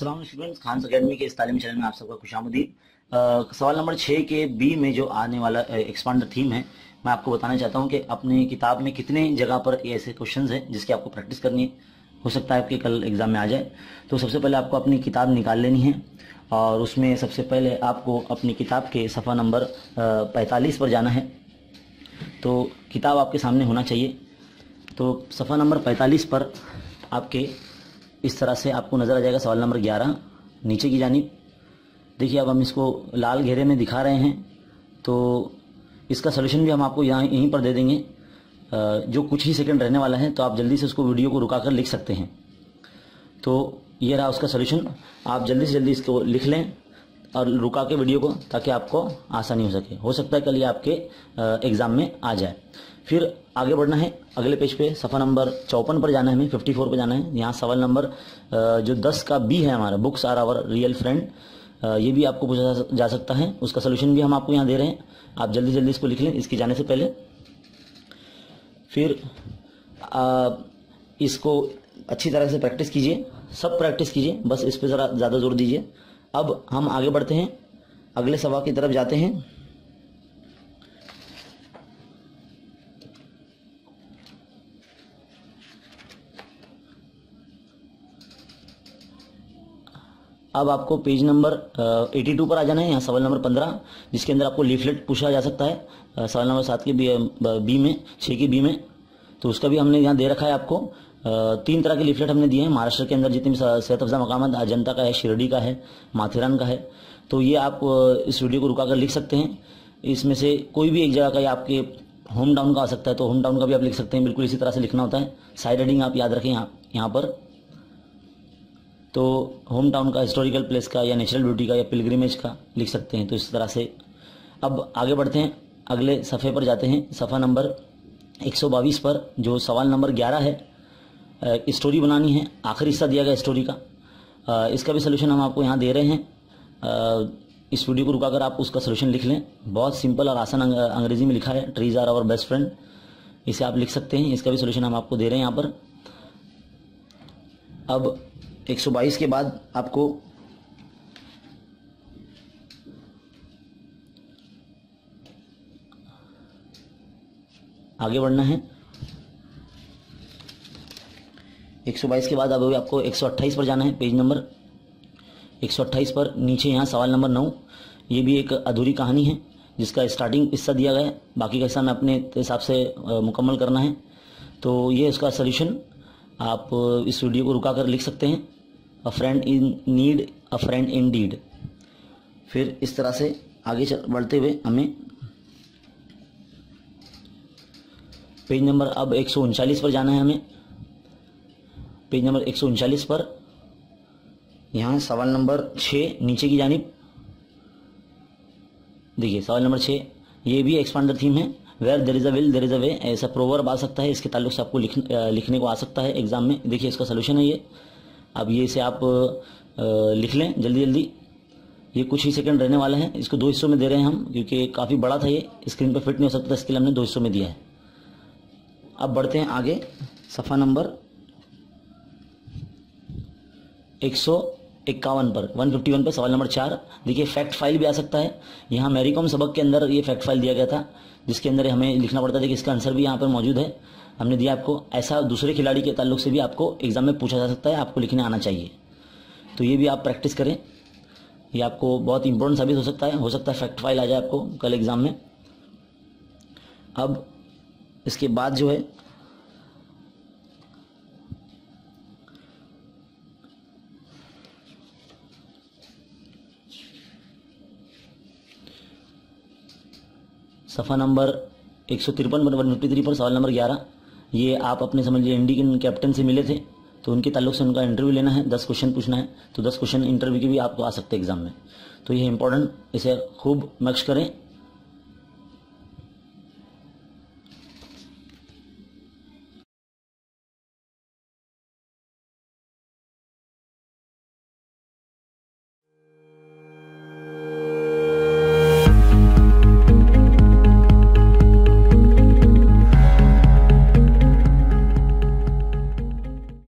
अस्सलाम students, Khans academy के इस तालीमी चैनल में आप सबका खुशामदीद। सवाल नंबर 6 के बी में जो आने वाला एक्सपांडर थीम है, मैं आपको बताना चाहता हूं कि अपनी किताब में कितने जगह पर ऐसे क्वेश्चंस हैं जिसकी आपको प्रैक्टिस करनी है। हो सकता है आपके कल एग्जाम में आ जाए। तो सबसे पहले आपको अपनी किताब निकाल लेनी है और उसमें सबसे पहले आपको अपनी किताब के सफ़ा नंबर 45 पर जाना है। तो किताब आपके सामने होना चाहिए। तो सफ़ा नंबर 45 पर आपके इस तरह से आपको नज़र आ जाएगा सवाल नंबर 11 नीचे की जानिब। देखिए, अब हम इसको लाल घेरे में दिखा रहे हैं, तो इसका सलूशन भी हम आपको यहीं पर दे देंगे, जो कुछ ही सेकंड रहने वाला है। तो आप जल्दी से उसको वीडियो को रुका कर लिख सकते हैं। तो ये रहा उसका सलूशन। आप जल्दी से जल्दी इसको लिख लें और रुका के वीडियो को, ताकि आपको आसानी हो सके। हो सकता है कल ये आपके एग्ज़ाम में आ जाए। फिर आगे बढ़ना है अगले पेज पे, सफ़ा नंबर 54 पर जाना है, हमें 54 पर जाना है। यहाँ सवाल नंबर जो 10 का बी है हमारा, books are our real friend, ये भी आपको पूछा जा सकता है। उसका सलूशन भी हम आपको यहाँ दे रहे हैं। आप जल्दी जल्दी इसको लिख लें इसकी जाने से पहले। फिर इसको अच्छी तरह से प्रैक्टिस कीजिए, सब प्रैक्टिस कीजिए, बस इस पर ज़रा ज़्यादा जोर दीजिए। अब हम आगे बढ़ते हैं, अगले सवाल की तरफ जाते हैं। अब आपको पेज नंबर 82 पर आ जाना है। यहाँ सवाल नंबर 15, जिसके अंदर आपको लीफलेट पूछा जा सकता है सवाल नंबर 7 के बी में, 6 के बी में। तो उसका भी हमने यहाँ दे रखा है आपको। 3 तरह के लीफलेट हमने दिए हैं महाराष्ट्र के अंदर, जितने भी सेहत अफजा मकाम अजंता का है, शिरडी का है, माथेरान का है। तो ये आप इस वीडियो को रुका कर लिख सकते हैं। इसमें से कोई भी एक जगह का, या आपके होम टाउन का आ सकता है, तो होम टाउन का भी आप लिख सकते हैं। बिल्कुल इसी तरह से लिखना होता है। साइड हेडिंग आप याद रखें यहाँ पर। तो होम टाउन का, हिस्टोरिकल प्लेस का, या नेचुरल ब्यूटी का, या पिलग्रिमेज का लिख सकते हैं। तो इस तरह से अब आगे बढ़ते हैं, अगले सफ़े पर जाते हैं, सफ़ा नंबर 122 पर, जो सवाल नंबर 11 है। स्टोरी बनानी है, आखिरी हिस्सा दिया गया स्टोरी का। इसका भी सलूशन हम आपको यहाँ दे रहे हैं। इस वीडियो को रुकाकर आप उसका सलूशन लिख लें। बहुत सिंपल और आसान अंग्रेजी में लिखा है, trees are our best friend. इसे आप लिख सकते हैं। इसका भी सलूशन हम आपको दे रहे हैं यहाँ पर। अब 122 के बाद आपको आगे बढ़ना है। 122 के बाद अब आपको 128 पर जाना है, पेज नंबर 128 पर नीचे यहाँ सवाल नंबर 9। ये भी एक अधूरी कहानी है, जिसका स्टार्टिंग हिस्सा दिया गया है, बाकी का हिस्सा में अपने हिसाब से मुकम्मल करना है। तो ये इसका सलूशन आप इस वीडियो को रुका कर लिख सकते हैं। A friend in need, a friend indeed. फिर इस तरह से आगे बढ़ते हुए हमें पेज नंबर अब 139 पर जाना है। हमें पेज नंबर 139 पर यहाँ सवाल नंबर 6 नीचे की जानिब। देखिए सवाल नंबर 6, ये भी एक्सपांडर थीम है। Where there is a will there is a way, ऐसा प्रोवर्ब आ सकता है। इसके ताल्लुक से आपको लिखने को आ सकता है एग्जाम में। देखिए इसका सोल्यूशन है ये। अब ये इसे आप लिख लें जल्दी जल्दी। ये कुछ ही सेकंड रहने वाला है। इसको 2 हिस्सों में दे रहे हैं हम, क्योंकि काफ़ी बड़ा था, ये स्क्रीन पर फिट नहीं हो सकता, इसके लिए हमने 2 हिस्सों में दिया है। अब बढ़ते हैं आगे, सफ़ा नंबर 151 पर, 151 पर सवाल नंबर 4। देखिए फैक्ट फाइल भी आ सकता है। यहाँ मैरी कॉम सबक के अंदर ये फैक्ट फाइल दिया गया था, जिसके अंदर हमें लिखना पड़ता है। देखिए इसका आंसर भी यहाँ पर मौजूद है, हमने दिया आपको। ऐसा दूसरे खिलाड़ी के ताल्लुक से भी आपको एग्जाम में पूछा जा सकता है, आपको लिखने आना चाहिए। तो ये भी आप प्रैक्टिस करें, ये आपको बहुत इंपॉर्टेंट साबित हो सकता है फैक्ट फाइल आ जाए आपको कल एग्जाम में। अब इसके बाद जो है सफ़ा नंबर 153 पर, 153 पर सवाल नंबर 11। ये आप अपने समझ लीजिए इंडियन कैप्टन से मिले थे, तो उनके ताल्लुक से उनका इंटरव्यू लेना है, 10 क्वेश्चन पूछना है। तो 10 क्वेश्चन इंटरव्यू के भी आपको आ सकते हैं एग्जाम में। तो ये इंपॉर्टेंट, इसे खूब मक्श करें।